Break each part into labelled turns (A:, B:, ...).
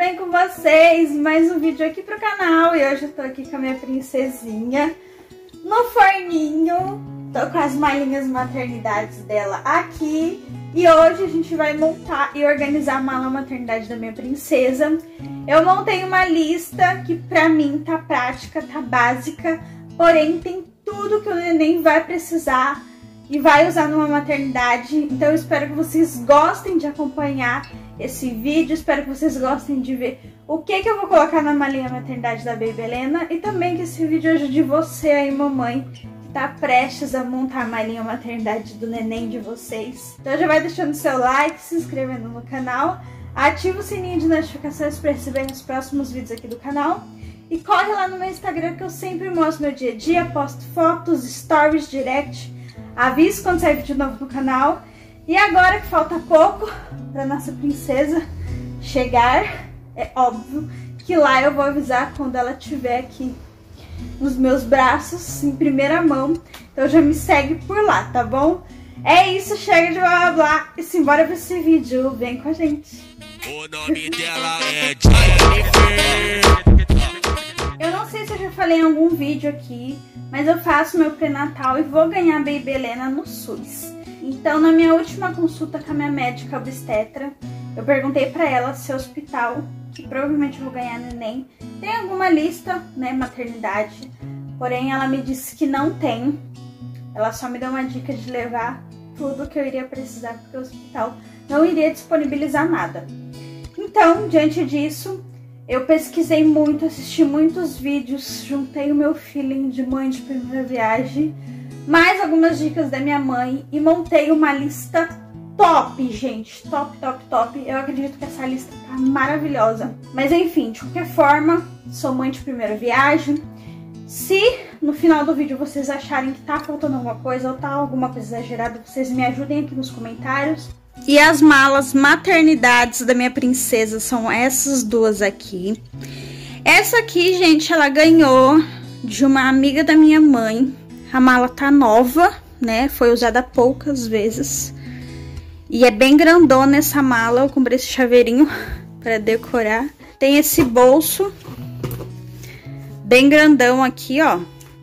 A: bem com vocês? Mais um vídeo aqui pro canal. E hoje eu tô aqui com a minha princesinha no forninho. Tô com as malinhas maternidades dela aqui. E hoje a gente vai montar e organizar a mala maternidade da minha princesa. Eu montei uma lista que pra mim tá prática, tá básica. Porém tem tudo que o neném vai precisar e vai usar numa maternidade. Então eu espero que vocês gostem de acompanhar esse vídeo, espero que vocês gostem de ver o que eu vou colocar na malinha maternidade da Baby Helena e também que esse vídeo ajude você aí, mamãe, que tá prestes a montar a malinha maternidade do neném de vocês. Então já vai deixando seu like, se inscrevendo no canal, ativa o sininho de notificações para receber os próximos vídeos aqui do canal e corre lá no meu Instagram que eu sempre mostro meu dia a dia, posto fotos, stories, direct, aviso quando sair vídeo novo no canal. E agora que falta pouco para nossa princesa chegar, é óbvio que lá eu vou avisar quando ela estiver aqui nos meus braços, em primeira mão. Então já me segue por lá, tá bom? É isso, chega de blá blá blá e simbora pra esse vídeo. Vem com a gente.
B: O nome dela é Jennifer.
A: Eu não sei se eu já falei em algum vídeo aqui, mas eu faço meu pré-natal e vou ganhar a Baby Helena no SUS. Então, na minha última consulta com a minha médica obstetra, eu perguntei pra ela se o hospital, que provavelmente eu vou ganhar neném, tem alguma lista, né, maternidade. Porém, ela me disse que não tem. Ela só me deu uma dica de levar tudo que eu iria precisar, porque o hospital não iria disponibilizar nada. Então, diante disso, eu pesquisei muito, assisti muitos vídeos, juntei o meu feeling de mãe de primeira viagem, mais algumas dicas da minha mãe e montei uma lista top, gente. Top, top, top. Eu acredito que essa lista tá maravilhosa. Mas enfim, de qualquer forma, sou mãe de primeira viagem. Se no final do vídeo vocês acharem que tá faltando alguma coisa ou tá alguma coisa exagerada, vocês me ajudem aqui nos comentários. E as malas maternidades da minha princesa são essas duas aqui. Essa aqui, gente, ela ganhou de uma amiga da minha mãe. A mala tá nova, né? Foi usada poucas vezes. E é bem grandona essa mala. Eu comprei esse chaveirinho para decorar. Tem esse bolso bem grandão aqui, ó.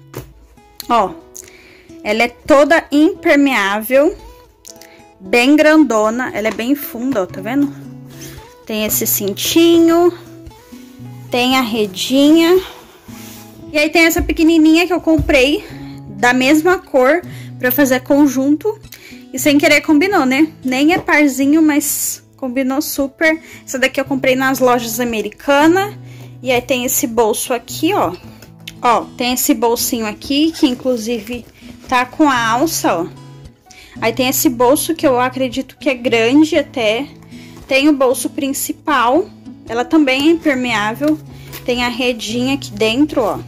A: Ó, ela é toda impermeável, bem grandona. Ela é bem funda, ó, tá vendo? Tem esse cintinho, tem a redinha. E aí tem essa pequenininha que eu comprei da mesma cor pra fazer conjunto e sem querer combinou, né? Nem é parzinho, mas combinou super. Essa daqui eu comprei nas lojas americanas. E aí tem esse bolso aqui, ó. Ó, tem esse bolsinho aqui que inclusive tá com a alça, ó. Aí tem esse bolso que eu acredito que é grande até. Tem o bolso principal, ela também é impermeável. Tem a redinha aqui dentro, ó.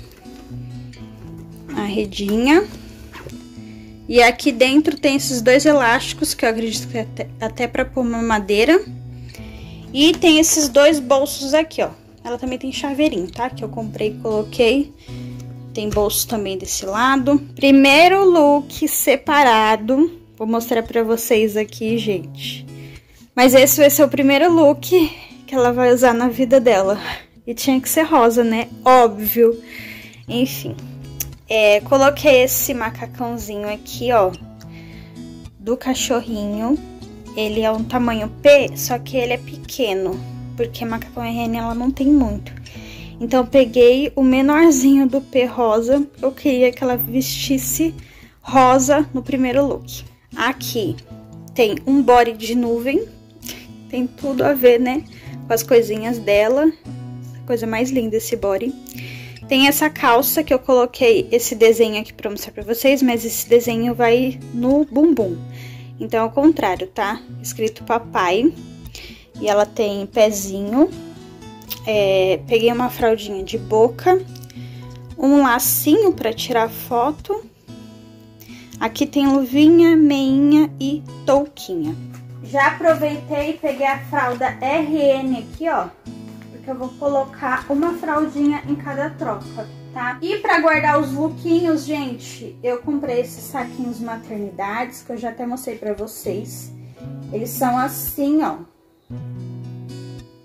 A: A redinha. E aqui dentro tem esses dois elásticos que eu acredito que é até pra pôr uma madeira. E tem esses dois bolsos aqui, ó. Ela também tem chaveirinho, tá? Que eu comprei e coloquei. Tem bolso também desse lado. Primeiro look separado. Vou mostrar pra vocês aqui, gente. Mas esse vai ser o primeiro look que ela vai usar na vida dela. E tinha que ser rosa, né? Óbvio. Enfim. Coloquei esse macacãozinho aqui, ó, do cachorrinho. Ele é um tamanho P, só que ele é pequeno, porque macacão RN ela não tem muito. Então eu peguei o menorzinho do P rosa. Eu queria que ela vestisse rosa no primeiro look. Aqui tem um body de nuvem, tem tudo a ver, né, com as coisinhas dela. Coisa mais linda esse body. Tem essa calça que eu coloquei esse desenho aqui pra mostrar pra vocês, mas esse desenho vai no bumbum. Então é o contrário, tá? Escrito papai. E ela tem pezinho. Peguei uma fraldinha de boca. Um lacinho pra tirar foto. Aqui tem luvinha, meinha e touquinha. Já aproveitei e peguei a fralda RN aqui, ó. Que eu vou colocar uma fraldinha em cada troca, tá? E pra guardar os lookinhos, gente, eu comprei esses saquinhos maternidades, que eu já até mostrei pra vocês. Eles são assim, ó.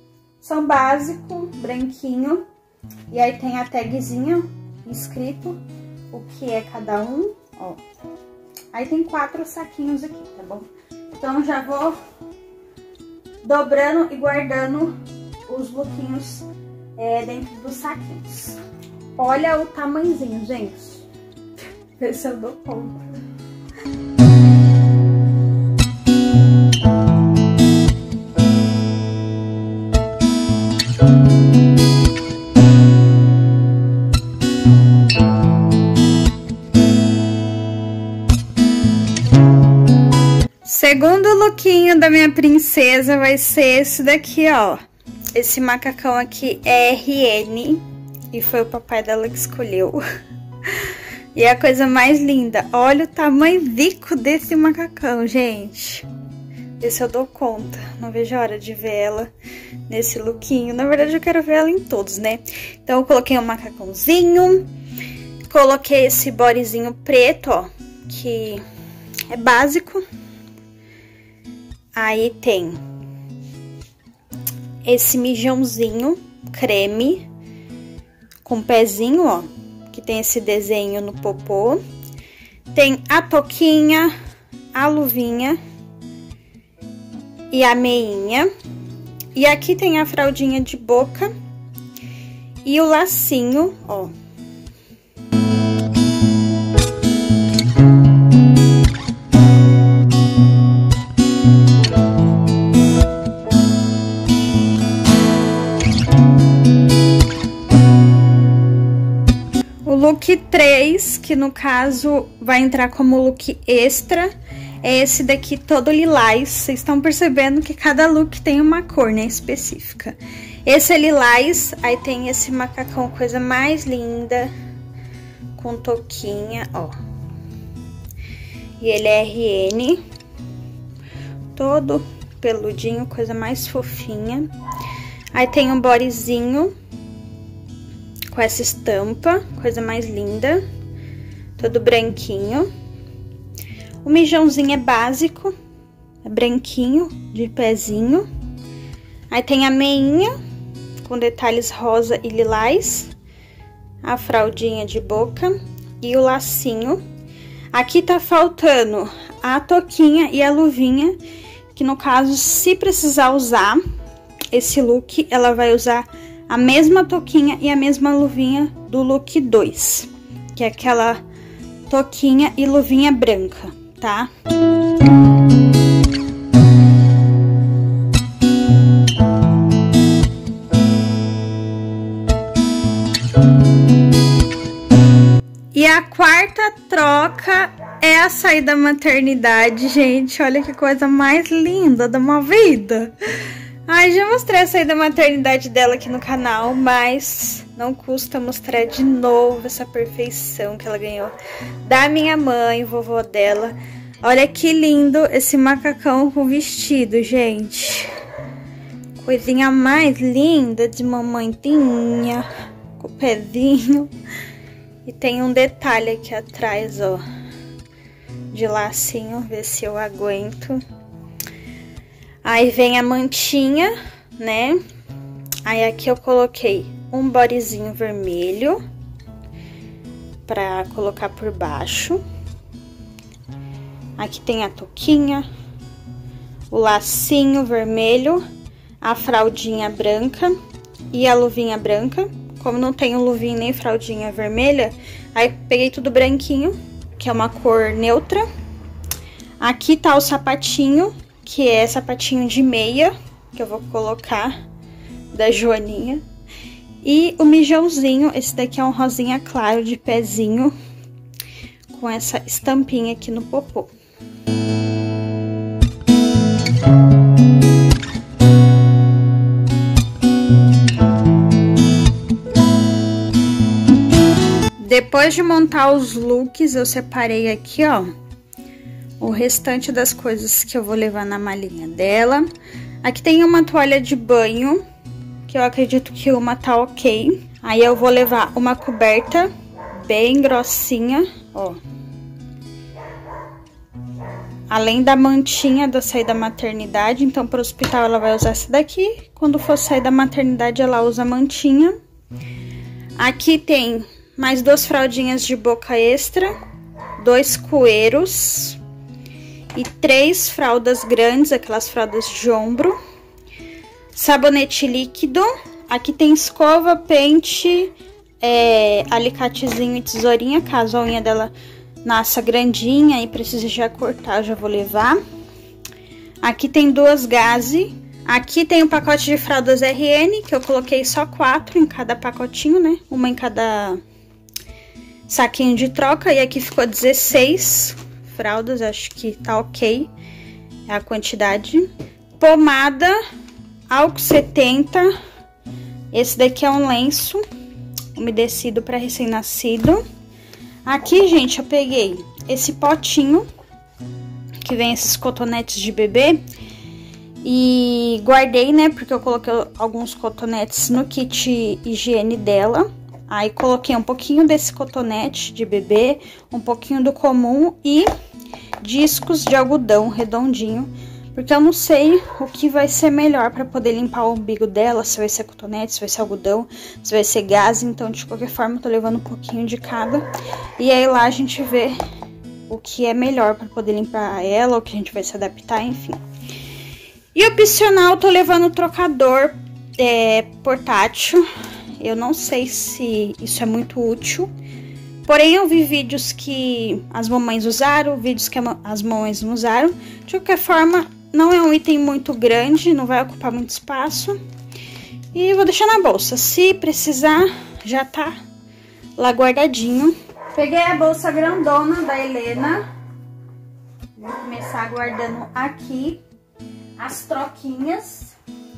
A: São básico, branquinho. E aí tem a tagzinha escrito o que é cada um, ó. Aí tem 4 saquinhos aqui, tá bom? Então já vou dobrando e guardando os lookinhos dentro dos saquinhos. Olha o tamanhozinho, gente. Vê se eu dou conta. Segundo lookinho da minha princesa vai ser esse daqui, ó. Esse macacão aqui é RN e foi o papai dela que escolheu. E é a coisa mais linda. Olha o tamanho rico desse macacão, gente. Vê se eu dou conta. Não vejo a hora de ver ela nesse lookinho. Na verdade, eu quero ver ela em todos, né? Então, eu coloquei um macacãozinho. Coloquei esse bodyzinho preto, ó. Que é básico. Aí tem esse mijãozinho creme com pezinho, ó, que tem esse desenho no popô. Tem a touquinha, a luvinha e a meinha. E aqui tem a fraldinha de boca e o lacinho, ó. Look 3, que no caso vai entrar como look extra, é esse daqui todo lilás. Vocês estão percebendo que cada look tem uma cor, né, específica. Esse é lilás, aí tem esse macacão, coisa mais linda, com touquinha, ó. E ele é RN, todo peludinho, coisa mais fofinha. Aí tem um bodyzinho com essa estampa, coisa mais linda, todo branquinho. O mijãozinho é básico, é branquinho, de pezinho. Aí tem a meinha, com detalhes rosa e lilás, a fraldinha de boca e o lacinho. Aqui tá faltando a touquinha e a luvinha, que no caso, se precisar usar esse look, ela vai usar a mesma touquinha e a mesma luvinha do look 2, que é aquela touquinha e luvinha branca, tá? E a quarta troca é a saída da maternidade, gente. Olha que coisa mais linda de uma vida. Ai, já mostrei a saída da maternidade dela aqui no canal, mas não custa mostrar de novo essa perfeição que ela ganhou da minha mãe, vovó dela. Olha que lindo esse macacão com vestido, gente. Coisinha mais linda de mamãezinha, com o pezinho. E tem um detalhe aqui atrás, ó, de lacinho, ver se eu aguento. Aí vem a mantinha, né? Aí aqui eu coloquei um bodyzinho vermelho pra colocar por baixo. Aqui tem a touquinha, o lacinho vermelho, a fraldinha branca e a luvinha branca. Como não tenho luvinha nem fraldinha vermelha, aí peguei tudo branquinho, que é uma cor neutra. Aqui tá o sapatinho, que é sapatinho de meia, que eu vou colocar, da Joaninha. E o mijãozinho, esse daqui é um rosinha claro de pezinho, com essa estampinha aqui no popô. Depois de montar os looks, eu separei aqui, ó, o restante das coisas que eu vou levar na malinha dela. Aqui tem uma toalha de banho, que eu acredito que uma tá ok. Aí eu vou levar uma coberta bem grossinha, ó. além da mantinha da saída da maternidade. Então, para o hospital ela vai usar essa daqui. Quando for sair da maternidade, ela usa a mantinha. Aqui tem mais 2 fraldinhas de boca extra, 2 coeiros e 3 fraldas grandes, aquelas fraldas de ombro. Sabonete líquido. Aqui tem escova, pente, alicatezinho e tesourinha, caso a unha dela nasça grandinha e precise já cortar, já vou levar. Aqui tem 2 gaze. Aqui tem um pacote de fraldas RN, que eu coloquei só 4 em cada pacotinho, né? Uma em cada saquinho de troca. E aqui ficou 16 fraldas, acho que tá ok é a quantidade. Pomada, álcool 70. Esse daqui é um lenço umedecido para recém-nascido. Aqui, gente, eu peguei esse potinho, que vem esses cotonetes de bebê, e guardei, né, porque eu coloquei alguns cotonetes no kit higiene dela. Aí coloquei um pouquinho desse cotonete de bebê, um pouquinho do comum e discos de algodão redondinho, porque eu não sei o que vai ser melhor para poder limpar o umbigo dela, se vai ser cotonete, se vai ser algodão, se vai ser gaze. Então, de qualquer forma, eu tô levando um pouquinho de cada. E aí lá a gente vê o que é melhor para poder limpar ela, o que a gente vai se adaptar, enfim. E opcional, tô levando o trocador portátil. Eu não sei se isso é muito útil, porém eu vi vídeos que as mamães usaram, vídeos que as mamães não usaram. De qualquer forma, não é um item muito grande, não vai ocupar muito espaço. E vou deixar na bolsa. Se precisar, já tá lá guardadinho. Peguei a bolsa grandona da Helena. Vou começar guardando aqui as troquinhas.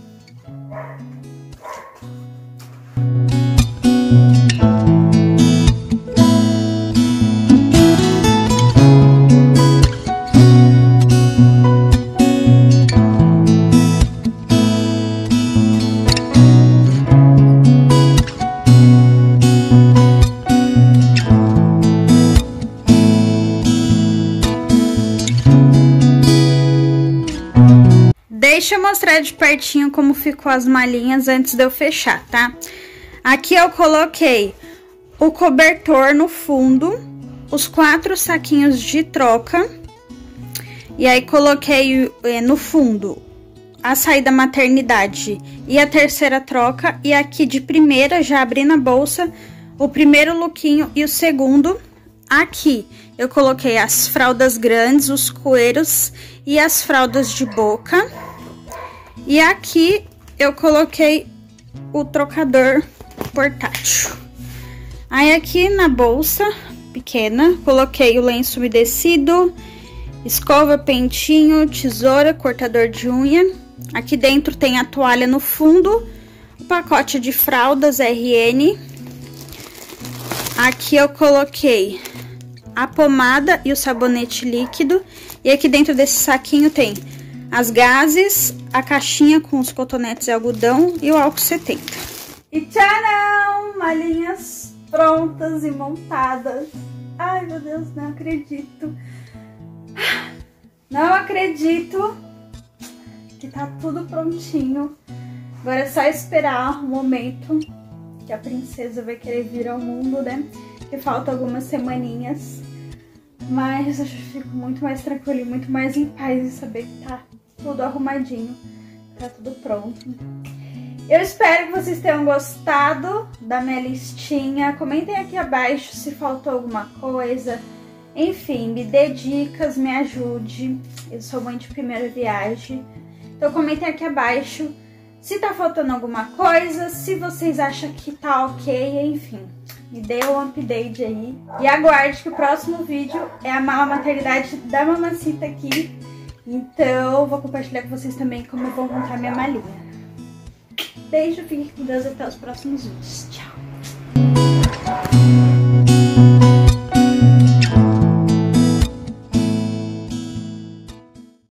A: Deixa eu mostrar de pertinho como ficou as malinhas antes de eu fechar, tá? Aqui eu coloquei o cobertor no fundo, os 4 saquinhos de troca. E aí coloquei no fundo a saída maternidade e a terceira troca. E aqui de primeira, já abri na bolsa, o primeiro lookinho e o segundo. Aqui eu coloquei as fraldas grandes, os coeiros e as fraldas de boca. E aqui eu coloquei o trocador portátil. Aí aqui na bolsa pequena, coloquei o lenço umedecido, escova, pentinho, tesoura, cortador de unha. Aqui dentro tem a toalha no fundo, o pacote de fraldas RN. Aqui eu coloquei a pomada e o sabonete líquido. E aqui dentro desse saquinho tem as gases, a caixinha com os cotonetes de algodão e o álcool 70. E tcharam! Malinhas prontas e montadas. Ai, meu Deus, não acredito. Não acredito que tá tudo prontinho. Agora é só esperar o momento que a princesa vai querer vir ao mundo, né? Que falta algumas semaninhas. Mas eu fico muito mais tranquila e muito mais em paz em saber que tá tudo arrumadinho, tá tudo pronto. Eu espero que vocês tenham gostado da minha listinha. Comentem aqui abaixo se faltou alguma coisa. Enfim, me dê dicas, me ajude. Eu sou mãe de primeira viagem. Então comentem aqui abaixo se tá faltando alguma coisa, se vocês acham que tá ok, enfim. Me dê um update aí. E aguarde que o próximo vídeo é a mala maternidade da mamacita aqui. Então, vou compartilhar com vocês também como eu vou montar minha malinha. Beijo, fiquem com Deus, até os próximos vídeos. Tchau!